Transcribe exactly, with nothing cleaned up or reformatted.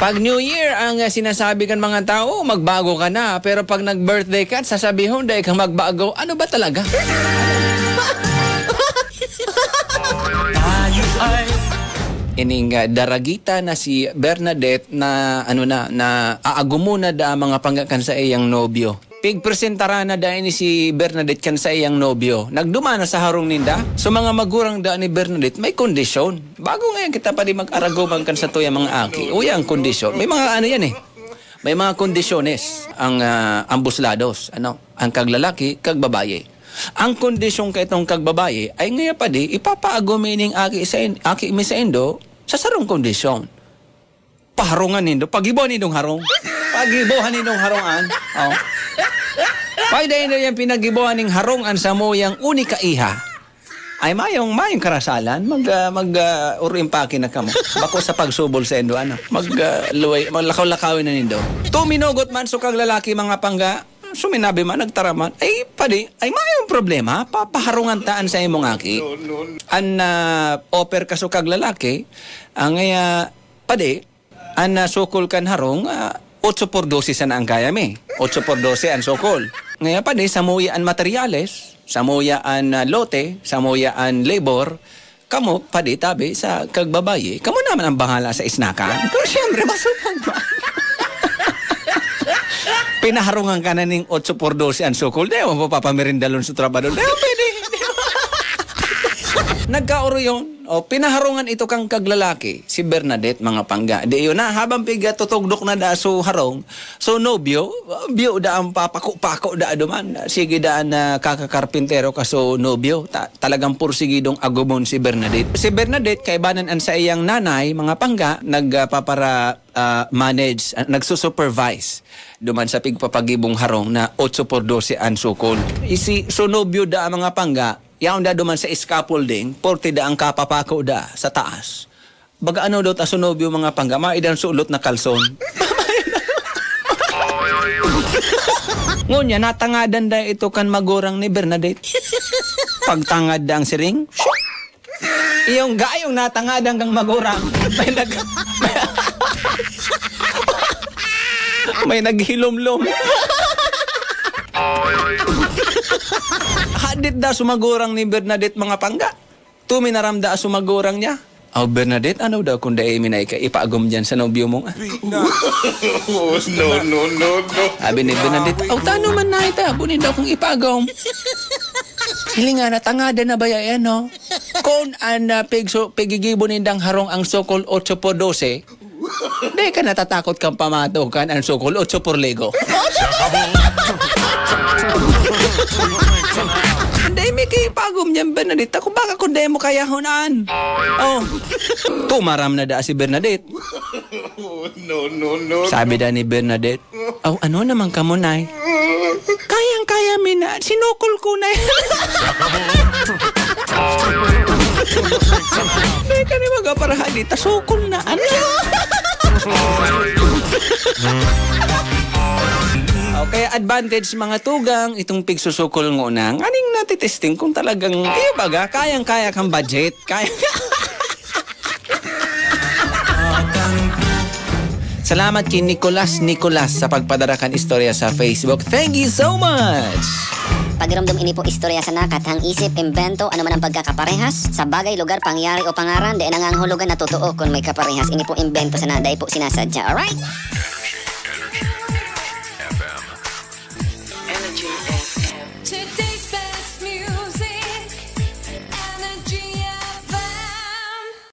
Pag New Year ang uh, sinasabi kan mga tao, magbago ka na. Pero pag nag-birthday ka, sasabihin, dahil kang magbago. Ano ba talaga? Ining uh, daragita na si Bernadette na ano na na aagumo na da mga panggakan sa iyang nobyo. Pigpresentara na da ni si Bernadette kan sa iyang nobyo. Nagduma na sa harong ninda. So mga magurang da ni Bernadette may kondisyon. Bago ngayon kita pa di mag-aragoban kan sa tuya mga aki. Uy ang kondisyon. May mga ano yan eh. May mga kondisyones ang uh, ambuslados. Ano? Ang kaglalaki, kagbabaye. Ang kondisyon kay itong kagbabaye ay ngayon pa di ipapaagumining aki, sa in, aki mi sa indo sa sarong kondisyon. Paharungan nindo. Pagibo nindong harong. Pagibohan nindong harongan. Oh. Pagdahin na yung pinagibuhan ng harongan sa mo yung unika iha. Ay mayong mayong karasalan. Mag, uh, mag uh, urimpaki na ka mo. Bako sa pagsubol sa indo. Ano? Mag, uh, luway, maglakaw-lakawin na nindo. Tuminugot man so kag lalaki mga pangga. Suminabi man, nagtaraman, ay padi, ay mayroong problema, papaharungan taan sa imong aki. An uh, offer ka so kag lalaki, ang uh, padi, an uh, sukol kan harong, uh, eight por twelve sana ang kaya mi. eight por twelve ang sukol. Ngayon padi, samuya ang materyales, samuya ang uh, lote, samuya ang labor, kamo padi tabi sa kagbabaye, kamo naman ang bahala sa isnakan. Pero siyempre, masupang ba? Pinaharungan ka na ng eight por twelve ang sukol. Di mo papamerindalon sa trabaho. Di mo pwede. Nagkauro yun. O, pinaharungan ito kang kaglalaki. Si Bernadette, mga pangga. Di yun na, habang piga tutugdok na da so harong. So nobyo, biyo da ang papako-pako da duman. Sige daan na uh, kakakarpintero ka so nobyo. Ta talagang pursigidong agumon si Bernadette. Si Bernadette, kaibanan an sa iyang nanay, mga pangga, nagpapara uh, manage, uh, nagsusupervise. Duman sa pigpapagibong harong na eight por twelve ang sukol. Isi so nobyo da ang mga pangga, yaon da duman sa scaffolding, forty da ang kapapako da sa taas. Baga ano daw ta sunobyo mga pangga, maidan sulot na kalson. Ngunya, natangadan da ito kan magurang ni Bernadette. Pagtangad da ang siring, iyong gayong natangadan kang magurang. May nag... May naghilom-lom. Hadit da sumagurang ni Bernadette mga pangga. Tuminaramda sumagurang niya. Oh, Bernadette, ano daw kung dahi minay ka ipaagom dyan sa nobyo mo? No, no, no, no. Sabi ni Bernadette, oh, tano man na ita, bunin daw kung ipaagom. Hilinga na, tangada na ba yan, no? Kung an uh, pigso, pigigibunin dang harong ang sokol eight por twelve, di ka natatakot kang pamatokan ang sokol eight por lego. Hindi, may kipagom niyan, Bernadette. Ako baka kung di mo kaya hunaan. Oh, tumaram na da si Bernadette. No, no, no. Sabi da ni Bernadette, oh, ano naman ka mo, nay? Kayang-kaya mi na. Sinukol ko na yan. Hindi ka ni magaparahan. Tasukol na. Ano? Okay, advantage mga tugang itong pigsusukol ng unang. Aning natitesting kung talagang, eh baga, kayang-kaya kang budget. Kaya Salamat kay Nicolas Nicolas sa pagpadarakan istorya sa Facebook. Thank you so much! Pagramdam ini po istorya sa nakat, hang isip, imbento, ano man ang pagkakaparehas, sa bagay, lugar, pangyari o pangaran, di nangangahulugan na totoo kung may kaparehas. Ini po imbento sa na, dahil po sinasadya. Alright?